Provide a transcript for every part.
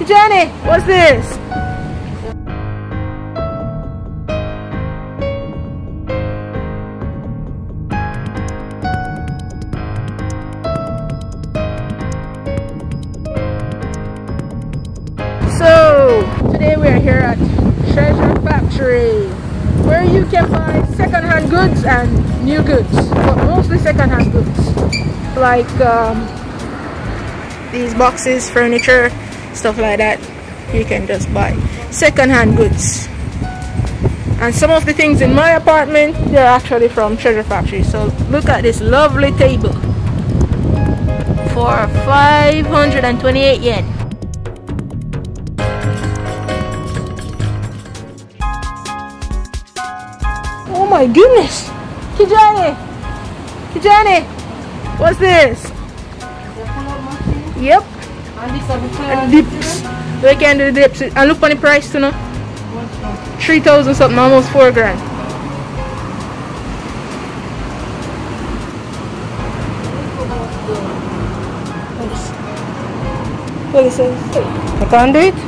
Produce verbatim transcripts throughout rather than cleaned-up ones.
Johnny, what's this? So today we are here at Treasure Factory, where you can buy second-hand goods and new goods, but mostly second-hand goods, like um, these boxes, furniture, stuff like that. You can just buy second-hand goods, and some of the things in my apartment, they're actually from Treasure Factory. So look at this lovely table for five hundred twenty-eight yen. Oh my goodness! Kijani! Kijani! What's this? Yep. And dips. We can do the dips. And look on the price too now. Three thousand something, almost four grand. What is it? I can't do it.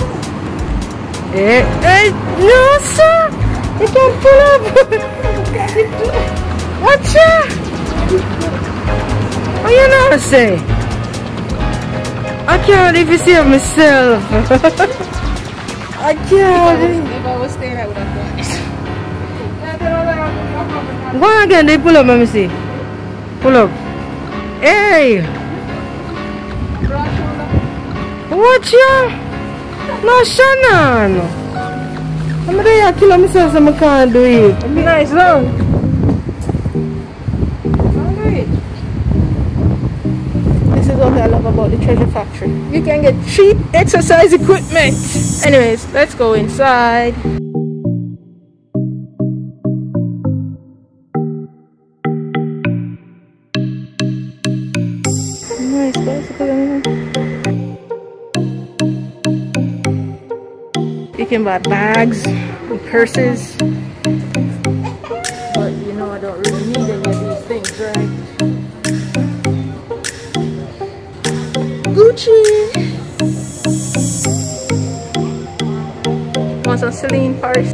Eh, eh, no sir! You can't pull up! Watch out! What you know say? I can't even save myself. I can't. If I was staying, I would have done it. Go again, they pull up, let me see. Pull up. Hey! Watch out! No, Shannon! I'm ready to kill myself so I can't do it. Nice, long. I'll do it. This is what I love about the Treasure Factory. You can get cheap exercise equipment. Anyways, let's go inside. Nice bicycle. You can buy bags and purses. But you know I don't really need any of these things, right? Gucci! Want some Celine Paris?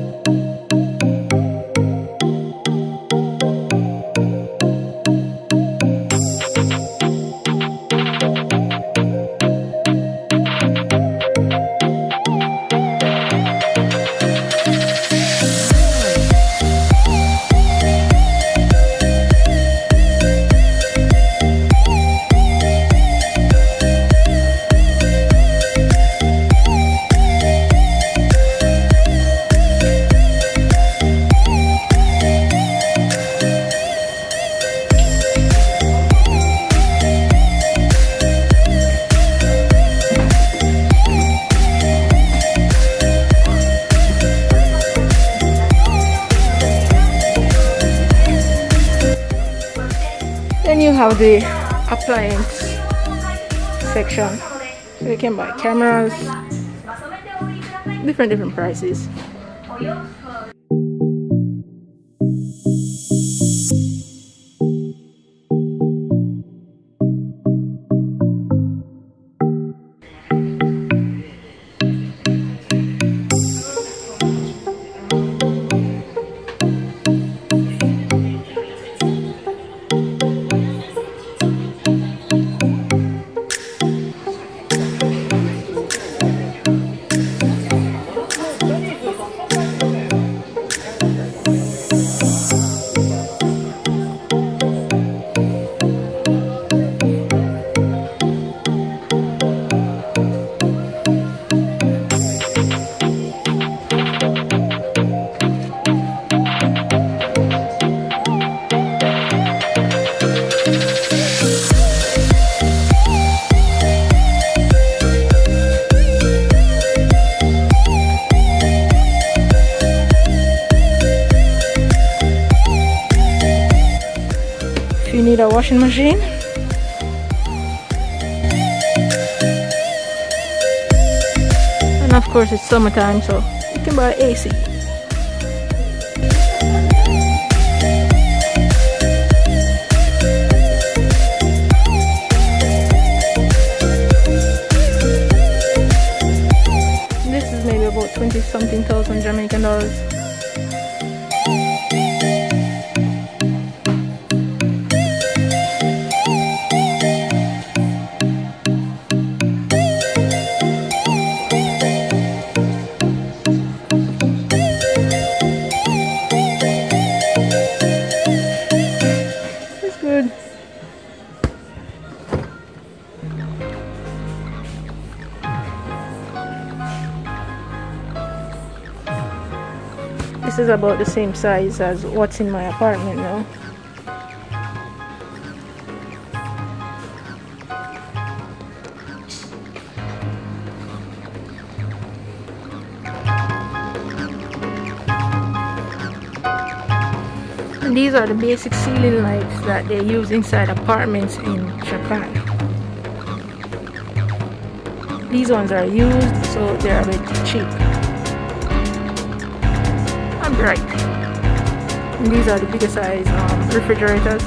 Then you have the appliance section, so you can buy cameras, different different prices. If you need a washing machine, and of course it's summertime, so you can buy A C. twenty something thousand Jamaican dollars. This is about the same size as what's in my apartment now. And these are the basic ceiling lights that they use inside apartments in Japan. These ones are used, so they're a bit cheap. Right. And these are the bigger size um, refrigerators.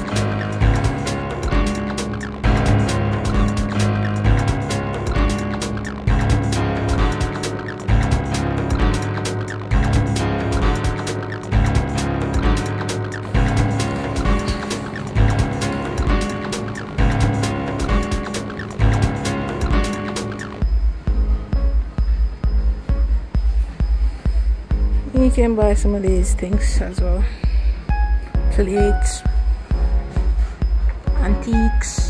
You can buy some of these things as well. Plates, antiques.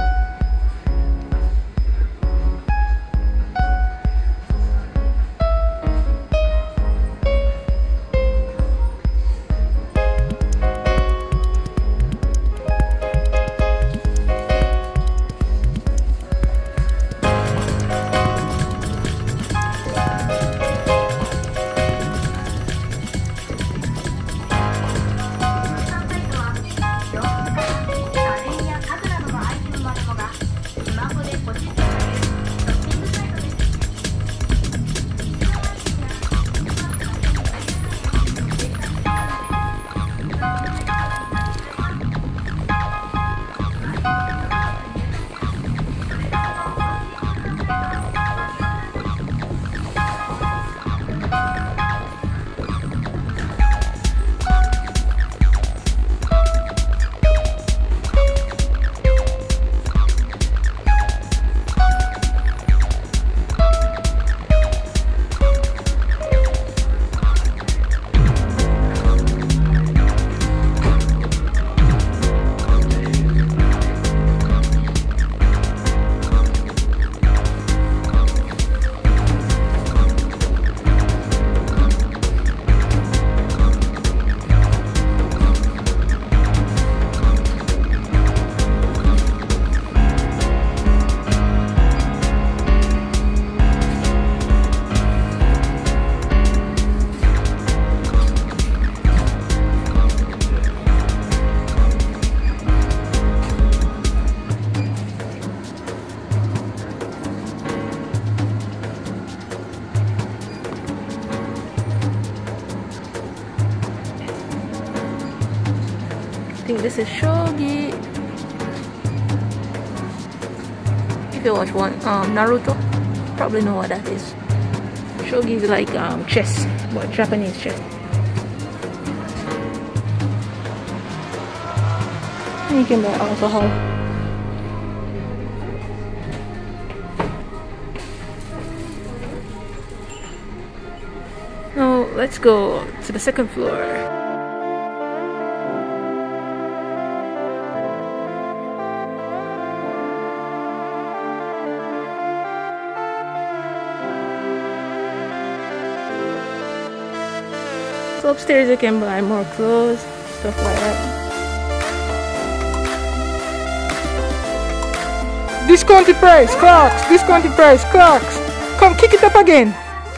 I think this is shogi. If you watch one um, Naruto, probably know what that is. Shogi is like um, chess, but Japanese chess. And you can buy alcohol. Now let's go to the second floor. So upstairs you can buy more clothes, stuff like that. Discounted price, Clarks! Discounted price, Clarks! Come, kick it up again!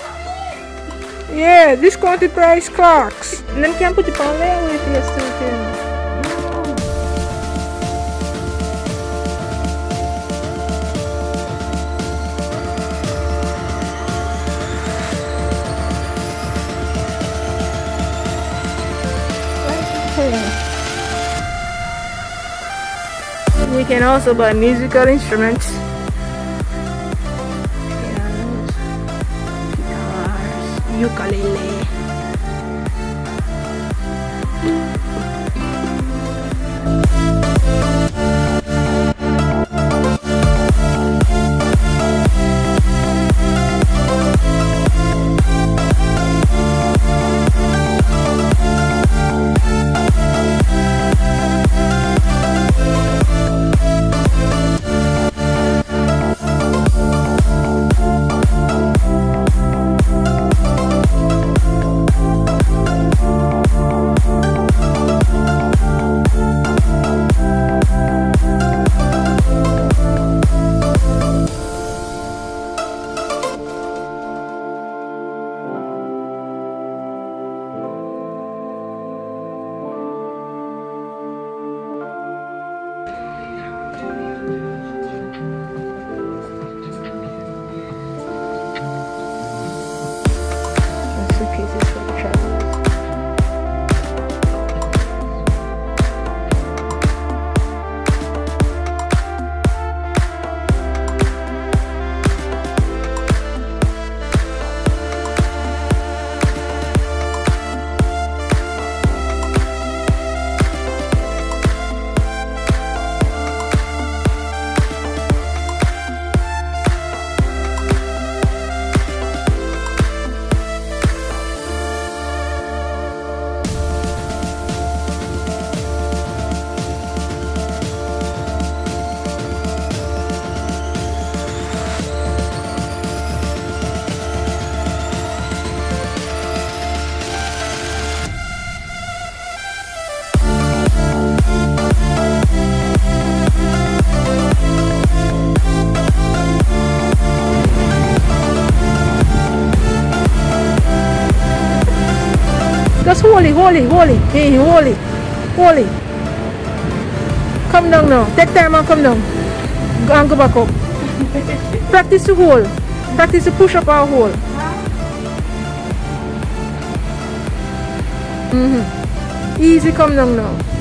Yeah, discounted price, Clarks! And then you can put it on there with your still. We can also buy musical instruments. Pianos, guitars, ukulele. Suitcases for the travel. Just hold it, hold it, hold it. Hey, hold it. Hold it. Come down now. Take time and come down. Go and go back up. Practice to hold. Practice to push up and hold. Mm-hmm. Easy, come down now.